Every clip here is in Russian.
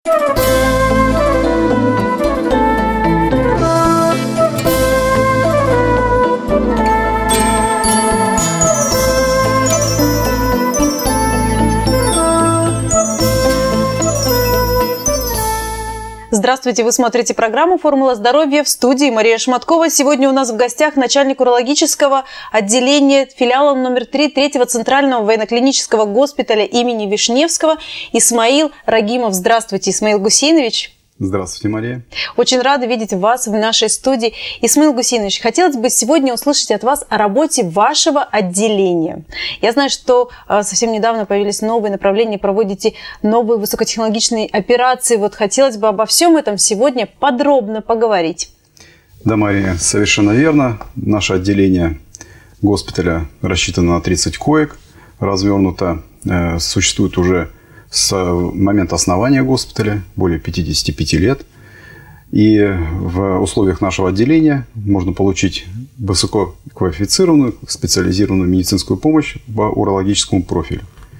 Здравствуйте, вы смотрите программу «Формула здоровья», в студии Мария Шматкова. Сегодня у нас в гостях начальник урологического отделения филиала номер 3 Третьего центрального военно-клинического госпиталя имени Вишневского Исмаил Рагимов. Здравствуйте, Исмаил Гусейнович. Здравствуйте, Мария. Очень рада видеть вас в нашей студии. Исмаил Гусейнович, хотелось бы сегодня услышать от вас о работе вашего отделения. Я знаю, что совсем недавно появились новые направления, проводите новые высокотехнологичные операции. Вот хотелось бы обо всем этом сегодня подробно поговорить. Да, Мария, совершенно верно. Наше отделение госпиталя рассчитано на 30 коек, развернуто, существует уже с момента основания госпиталя, более 55 лет. И в условиях нашего отделения можно получить высококвалифицированную, специализированную медицинскую помощь по урологическому профилю.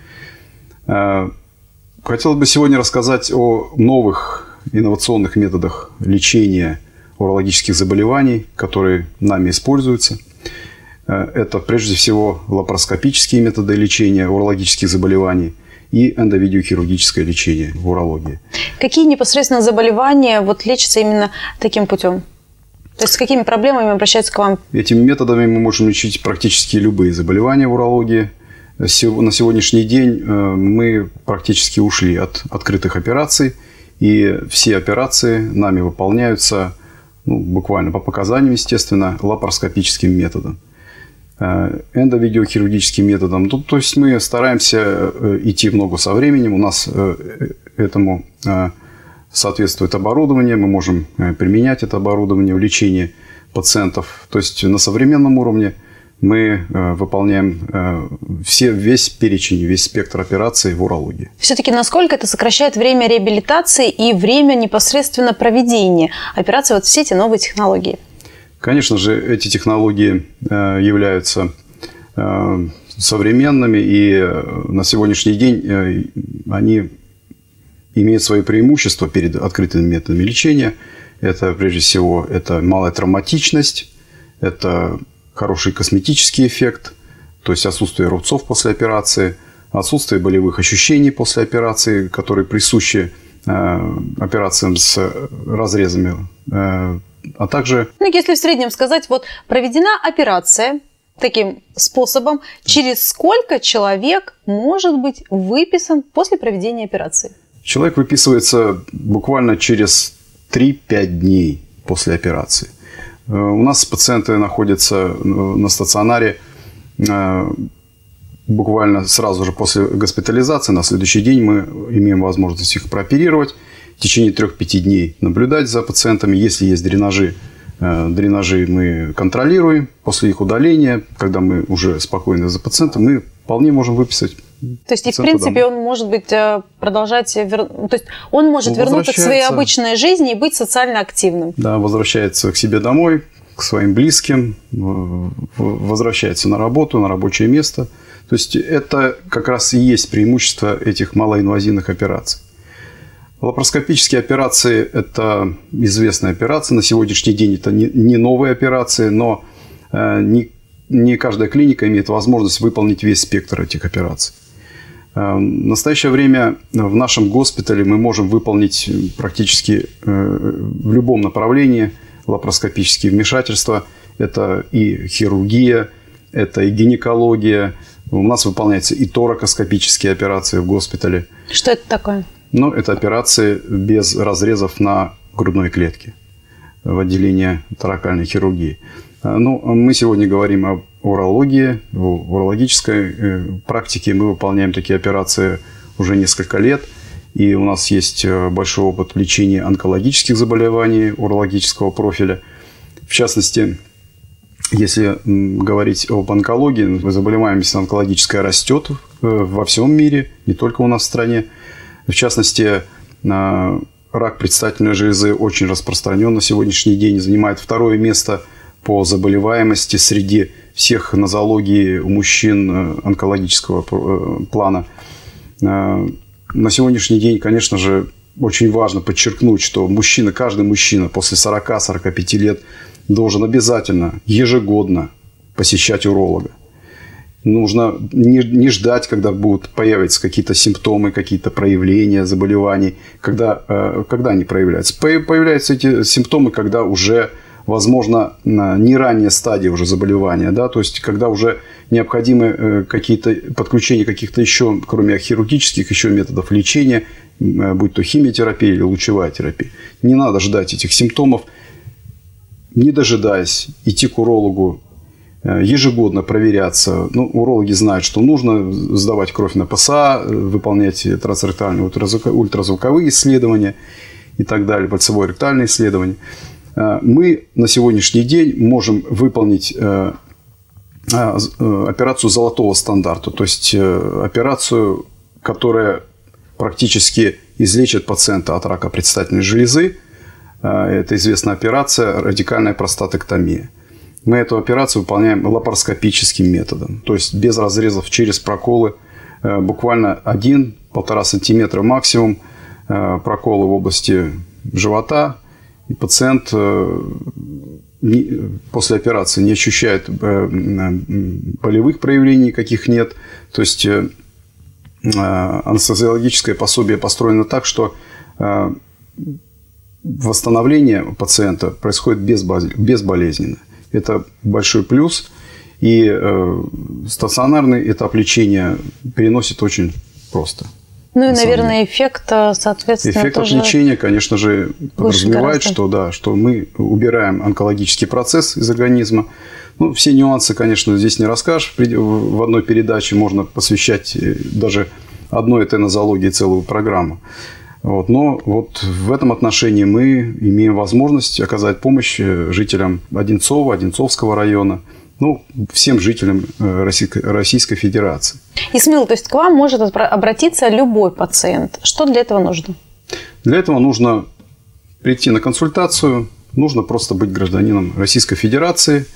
Хотелось бы сегодня рассказать о новых инновационных методах лечения урологических заболеваний, которые нами используются. Это прежде всего лапароскопические методы лечения урологических заболеваний и эндовидеохирургическое лечение в урологии. Какие непосредственно заболевания лечатся именно таким путем? То есть с какими проблемами обращаются к вам? Этими методами мы можем лечить практически любые заболевания в урологии. На сегодняшний день мы практически ушли от открытых операций, и все операции нами выполняются буквально по показаниям, естественно, лапароскопическим методом. Эндовидеохирургическим методом. То есть мы стараемся идти в ногу со временем. У нас этому соответствует оборудование. Мы можем применять это оборудование в лечении пациентов. То есть на современном уровне мы выполняем весь перечень, весь спектр операций в урологии. Все-таки насколько это сокращает время реабилитации и время непосредственно проведения операции все эти новые технологии? Конечно же, эти технологии являются современными, и на сегодняшний день они имеют свои преимущества перед открытыми методами лечения. Это, прежде всего, это малая травматичность, это хороший косметический эффект, то есть отсутствие рубцов после операции, отсутствие болевых ощущений после операции, которые присущи операциям с разрезами. А также... Если в среднем сказать, проведена операция таким способом, через сколько человек может быть выписан после проведения операции? Человек выписывается буквально через 3-5 дней после операции. У нас пациенты находятся на стационаре буквально сразу же после госпитализации. На следующий день мы имеем возможность их прооперировать. В течение 3-5 дней наблюдать за пациентами. Если есть дренажи мы контролируем. После их удаления, когда мы уже спокойны за пациентом, мы вполне можем выписать. То есть, в принципе, домой. Он может быть продолжать, то есть он может вернуться к своей обычной жизни и быть социально активным. Да, возвращается к себе домой, к своим близким, возвращается на работу, на рабочее место. То есть это как раз и есть преимущество этих малоинвазивных операций. Лапароскопические операции – это известная операция. На сегодняшний день это не новые операции, но не каждая клиника имеет возможность выполнить весь спектр этих операций. В настоящее время в нашем госпитале мы можем выполнить практически в любом направлении лапароскопические вмешательства. Это и хирургия, это и гинекология. У нас выполняются и торакоскопические операции в госпитале. Что это такое? Это операции без разрезов на грудной клетке в отделении торакальной хирургии. Мы сегодня говорим об урологии. В урологической практике мы выполняем такие операции уже несколько лет. И у нас есть большой опыт лечения онкологических заболеваний урологического профиля. В частности, если говорить об онкологии, заболеваемость онкологическая растет во всем мире, не только у нас в стране. В частности, рак предстательной железы очень распространен на сегодняшний день, занимает второе место по заболеваемости среди всех нозологий у мужчин онкологического плана. На сегодняшний день, конечно же, очень важно подчеркнуть, что мужчина, каждый мужчина после 40-45 лет должен обязательно ежегодно посещать уролога. Нужно не ждать, когда будут появиться какие-то симптомы, какие-то проявления заболеваний. Когда они появляются? Появляются эти симптомы, когда уже, возможно, не ранняя стадия уже заболевания. Да? То есть, когда уже необходимы какие-то подключения каких-то еще, кроме хирургических, еще методов лечения, будь то химиотерапия или лучевая терапия. Не надо ждать этих симптомов. Не дожидаясь, идти к урологу, ежегодно проверяться. Ну, урологи знают, что нужно сдавать кровь на ПСА, выполнять трансректальные ультразвуковые исследования и так далее, пальцево-ректальные исследования. Мы на сегодняшний день можем выполнить операцию золотого стандарта, то есть операцию, которая практически излечит пациента от рака предстательной железы. Это известная операция радикальная простатэктомия. Мы эту операцию выполняем лапароскопическим методом, то есть без разрезов, через проколы, буквально 1-1,5 сантиметра максимум проколы в области живота, и пациент после операции не ощущает болевых проявлений, каких нет, то есть анестезиологическое пособие построено так, что восстановление пациента происходит безболезненно. Это большой плюс. И стационарный этап лечения переносит очень просто. Ну и, наверное, эффект, соответственно, эффект от лечения, конечно же, подразумевает, что мы убираем онкологический процесс из организма. Ну, все нюансы, конечно, здесь не расскажешь. В одной передаче можно посвящать даже одной этой нозологии целую программу. Вот. Но вот в этом отношении мы имеем возможность оказать помощь жителям Одинцова, Одинцовского района, ну, всем жителям Российской Федерации. Исмаил, то есть к вам может обратиться любой пациент. Что для этого нужно? Для этого нужно прийти на консультацию, нужно просто быть гражданином Российской Федерации.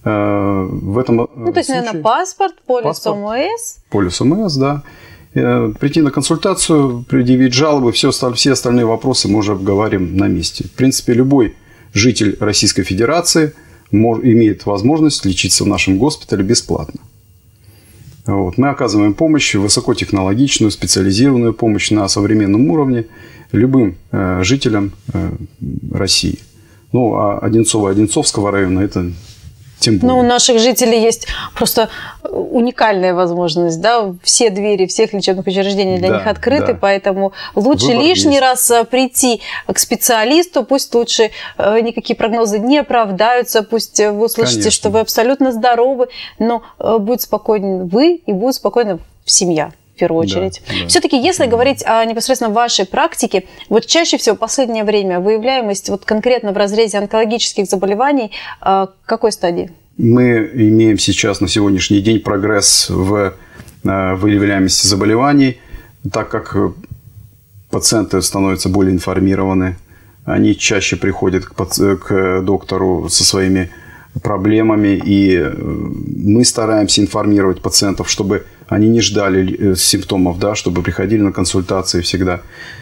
В этом то есть, случае, наверное, паспорт, полис ОМС. Полис ОМС, да. Прийти на консультацию, предъявить жалобы, все остальные вопросы мы уже обговорим на месте. В принципе, любой житель Российской Федерации имеет возможность лечиться в нашем госпитале бесплатно. Вот. Мы оказываем помощь, высокотехнологичную, специализированную помощь на современном уровне любым жителям России. Ну, а Одинцово и Одинцовского района – это тем более. Но у наших жителей есть просто уникальная возможность, да, все двери всех лечебных учреждений для них открыты, поэтому лучше лишний раз прийти к специалисту, пусть лучше никакие прогнозы не оправдаются, пусть вы услышите, что вы абсолютно здоровы, но будет спокойны вы и будет спокойна семья. В первую очередь. Все-таки, если говорить о непосредственно вашей практике, вот чаще всего в последнее время выявляемость вот конкретно в разрезе онкологических заболеваний какой стадии? Мы имеем сейчас на сегодняшний день прогресс в выявляемости заболеваний, так как пациенты становятся более информированы, они чаще приходят к доктору со своими проблемами, и мы стараемся информировать пациентов, чтобы они не ждали симптомов, да, чтобы приходили на консультации всегда.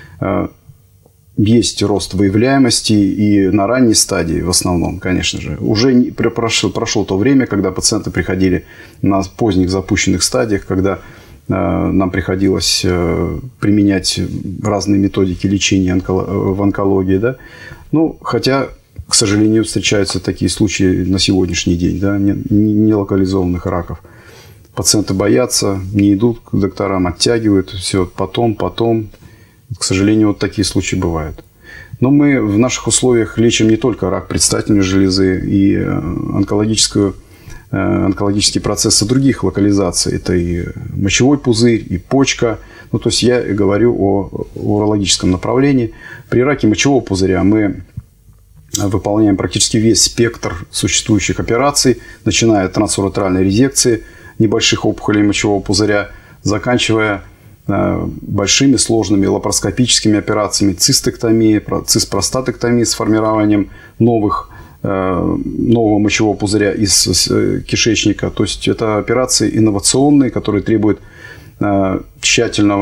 Есть рост выявляемости и на ранней стадии в основном, конечно же. Уже прошло то время, когда пациенты приходили на поздних запущенных стадиях, когда нам приходилось применять разные методики лечения в онкологии. Да? Ну, хотя, к сожалению, встречаются такие случаи на сегодняшний день, да, нелокализованных раков. Пациенты боятся, не идут к докторам, оттягивают, все потом. К сожалению, вот такие случаи бывают. Но мы в наших условиях лечим не только рак предстательной железы и онкологические процессы других локализаций. Это и мочевой пузырь, и почка. Ну, то есть я говорю о урологическом направлении. При раке мочевого пузыря мы выполняем практически весь спектр существующих операций, начиная от трансуретральной резекции небольших опухолей мочевого пузыря, заканчивая большими сложными лапароскопическими операциями, цистэктомией, циспростатэктомией с формированием нового мочевого пузыря из кишечника. То есть это операции инновационные, которые требуют тщательного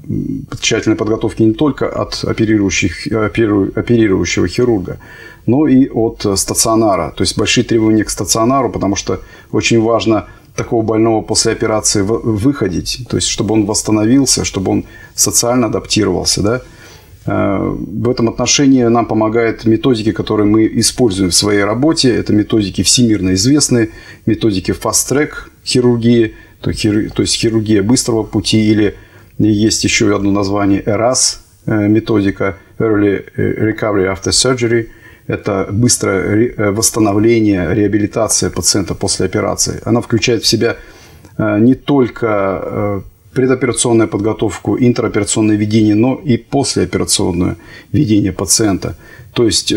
тщательной подготовки не только от оперирующего хирурга, но и от стационара. То есть большие требования к стационару, потому что очень важно такого больного после операции выходить, то есть чтобы он восстановился, чтобы он социально адаптировался. Да? В этом отношении нам помогают методики, которые мы используем в своей работе. Это методики всемирно известные, методики fast-track хирургии, то есть хирургия быстрого пути, или есть еще одно название ERAS методика, Early Recovery After Surgery. Это быстрое восстановление, реабилитация пациента после операции. Она включает в себя не только предоперационную подготовку, интраоперационное ведение, но и послеоперационное ведение пациента. То есть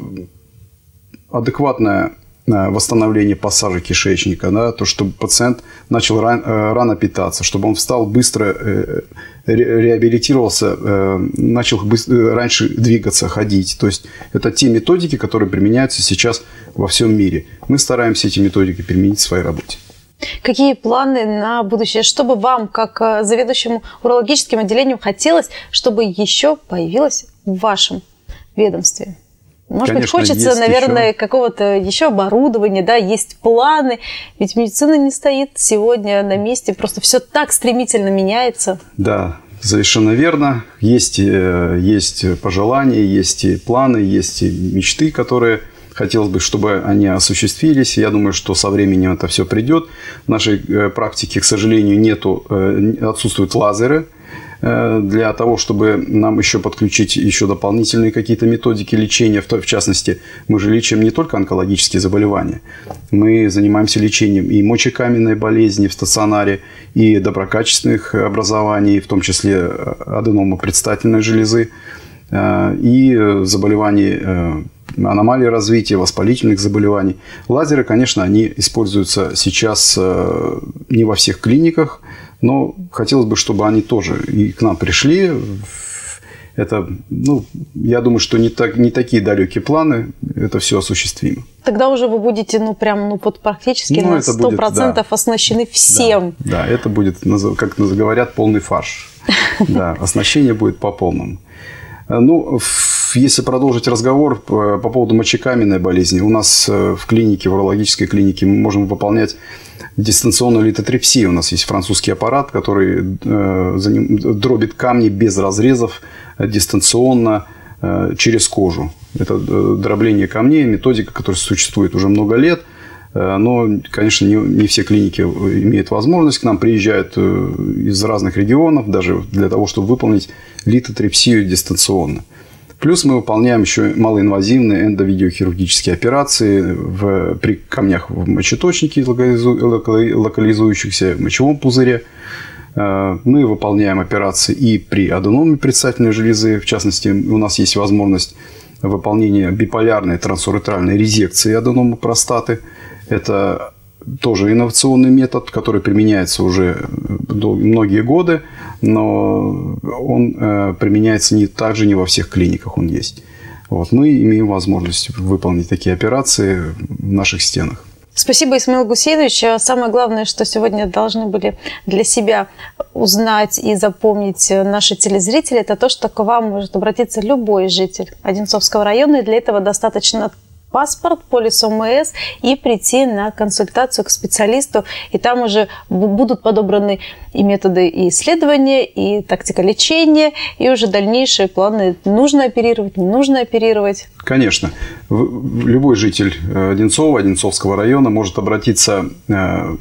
адекватное восстановление пассажа кишечника, да, то, чтобы пациент начал рано питаться, чтобы он встал быстро, реабилитировался, начал раньше двигаться, ходить. То есть это те методики, которые применяются сейчас во всем мире. Мы стараемся эти методики применить в своей работе. Какие планы на будущее? Что бы вам, как заведующему урологическим отделением, хотелось, чтобы еще появилось в вашем ведомстве? Может быть, хочется, наверное, какого-то еще оборудования, да, есть планы. Ведь медицина не стоит сегодня на месте, просто все так стремительно меняется. Да, совершенно верно. Есть пожелания, есть и планы, есть и мечты, которые хотелось бы, чтобы они осуществились. Я думаю, что со временем это все придет. В нашей практике, к сожалению, отсутствуют лазеры. Для того, чтобы нам еще подключить еще дополнительные какие-то методики лечения, в частности, мы же лечим не только онкологические заболевания, мы занимаемся лечением и мочекаменной болезни в стационаре, и доброкачественных образований, в том числе аденома предстательной железы, и заболеваний, аномалий развития, воспалительных заболеваний. Лазеры, конечно, они используются сейчас не во всех клиниках, но хотелось бы, чтобы они тоже и к нам пришли. Это, я думаю, что не такие далекие планы, это все осуществимо. Тогда уже вы будете, практически на 100% оснащены всем. Да, это будет, как говорят, полный фарш. Да, оснащение будет по полному. Если продолжить разговор по поводу мочекаменной болезни, у нас в клинике, в урологической клинике мы можем выполнять дистанционную литотрепсию. У нас есть французский аппарат, который дробит камни без разрезов дистанционно через кожу. Это дробление камней, методика, которая существует уже много лет. Но, конечно, не все клиники имеют возможность. К нам приезжают из разных регионов, даже для того, чтобы выполнить литотрепсию дистанционно. Плюс мы выполняем еще малоинвазивные эндовидеохирургические операции при камнях в мочеточнике, локализующихся в мочевом пузыре. Мы выполняем операции и при аденоме предстательной железы. В частности, у нас есть возможность выполнения биполярной трансуретральной резекции аденома простаты. Это тоже инновационный метод, который применяется уже многие годы, но он применяется также не во всех клиниках он есть. Мы имеем возможность выполнить такие операции в наших стенах. Спасибо, Исмаил Гусейнович. Самое главное, что сегодня должны были для себя узнать и запомнить наши телезрители, это то, что к вам может обратиться любой житель Одинцовского района, и для этого достаточно паспорт, полис ОМС и прийти на консультацию к специалисту. И там уже будут подобраны и методы исследования, и тактика лечения, и уже дальнейшие планы. Нужно оперировать, не нужно оперировать. Конечно. Любой житель Одинцовского района может обратиться к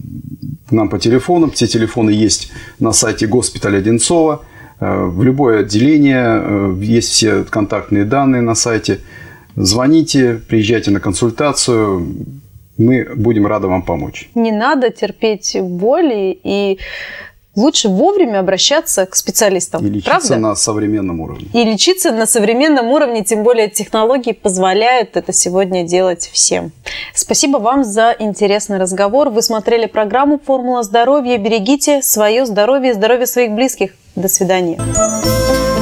нам по телефону. Все телефоны есть на сайте госпиталя Одинцова. В любое отделение есть все контактные данные на сайте. Звоните, приезжайте на консультацию, мы будем рады вам помочь. Не надо терпеть боли, и лучше вовремя обращаться к специалистам. И лечиться на современном уровне. И лечиться на современном уровне, тем более технологии позволяют это сегодня делать всем. Спасибо вам за интересный разговор. Вы смотрели программу «Формула здоровья». Берегите свое здоровье и здоровье своих близких. До свидания.